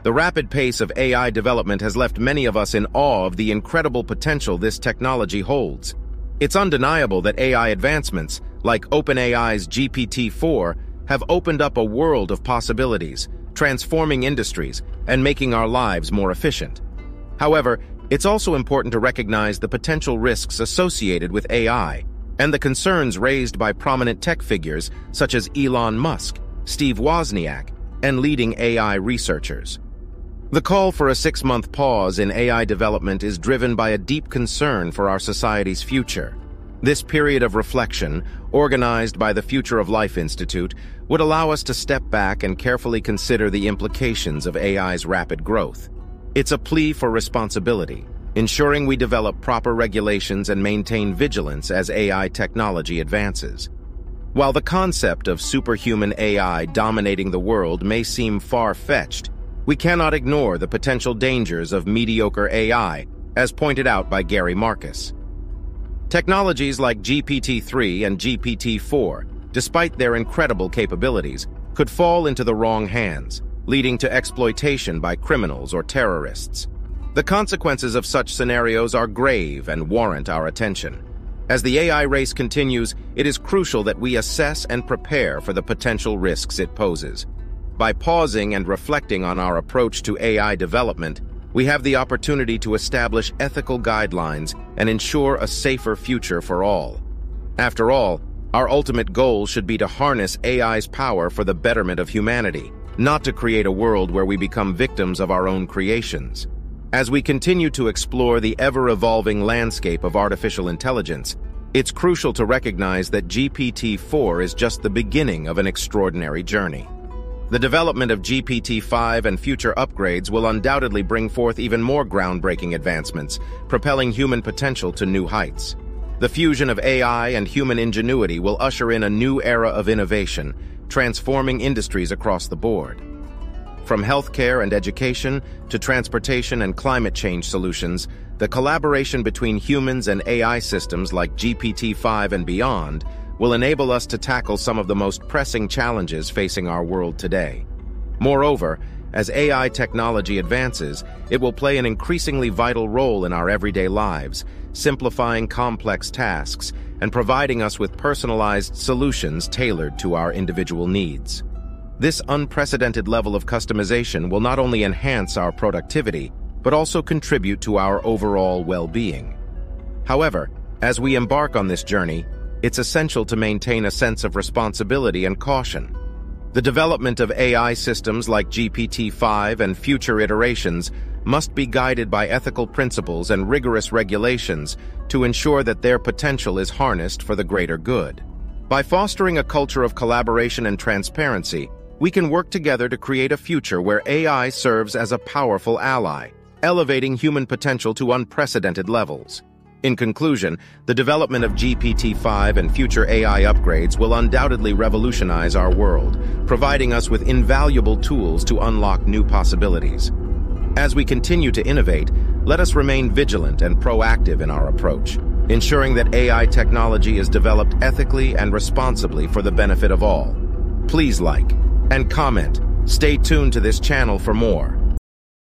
The rapid pace of AI development has left many of us in awe of the incredible potential this technology holds. It's undeniable that AI advancements, like OpenAI's GPT-4, have opened up a world of possibilities, transforming industries and making our lives more efficient. However, it's also important to recognize the potential risks associated with AI and the concerns raised by prominent tech figures such as Elon Musk, Steve Wozniak, and leading AI researchers. The call for a 6-month pause in AI development is driven by a deep concern for our society's future. This period of reflection, organized by the Future of Life Institute, would allow us to step back and carefully consider the implications of AI's rapid growth. It's a plea for responsibility, ensuring we develop proper regulations and maintain vigilance as AI technology advances. While the concept of superhuman AI dominating the world may seem far-fetched, we cannot ignore the potential dangers of mediocre AI, as pointed out by Gary Marcus. Technologies like GPT-3 and GPT-4, despite their incredible capabilities, could fall into the wrong hands, leading to exploitation by criminals or terrorists. The consequences of such scenarios are grave and warrant our attention. As the AI race continues, it is crucial that we assess and prepare for the potential risks it poses. By pausing and reflecting on our approach to AI development, we have the opportunity to establish ethical guidelines and ensure a safer future for all. After all, our ultimate goal should be to harness AI's power for the betterment of humanity, not to create a world where we become victims of our own creations. As we continue to explore the ever-evolving landscape of artificial intelligence, it's crucial to recognize that GPT-4 is just the beginning of an extraordinary journey. The development of GPT-5 and future upgrades will undoubtedly bring forth even more groundbreaking advancements, propelling human potential to new heights. The fusion of AI and human ingenuity will usher in a new era of innovation, transforming industries across the board. From healthcare and education to transportation and climate change solutions, the collaboration between humans and AI systems like GPT-5 and beyond will enable us to tackle some of the most pressing challenges facing our world today. Moreover, as AI technology advances, it will play an increasingly vital role in our everyday lives, simplifying complex tasks and providing us with personalized solutions tailored to our individual needs. This unprecedented level of customization will not only enhance our productivity, but also contribute to our overall well-being. However, as we embark on this journey, it's essential to maintain a sense of responsibility and caution. The development of AI systems like GPT-5 and future iterations must be guided by ethical principles and rigorous regulations to ensure that their potential is harnessed for the greater good. By fostering a culture of collaboration and transparency, we can work together to create a future where AI serves as a powerful ally, elevating human potential to unprecedented levels. In conclusion, the development of GPT-5 and future AI upgrades will undoubtedly revolutionize our world, providing us with invaluable tools to unlock new possibilities. As we continue to innovate, let us remain vigilant and proactive in our approach, ensuring that AI technology is developed ethically and responsibly for the benefit of all. Please like and comment. Stay tuned to this channel for more.